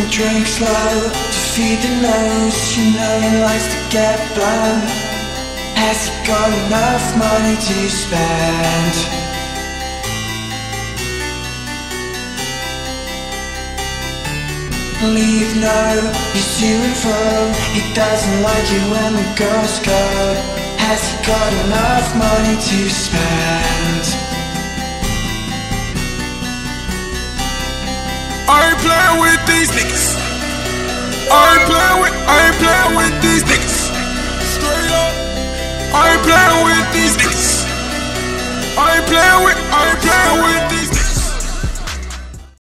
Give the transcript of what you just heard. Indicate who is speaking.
Speaker 1: Drink slow to feed the nose. You know he likes to get blown. Has he got enough money to spend? Leave no, he's to and fro. He doesn't like it when the girls go. Has he got enough money to spend?
Speaker 2: I ain't playing with these niggas.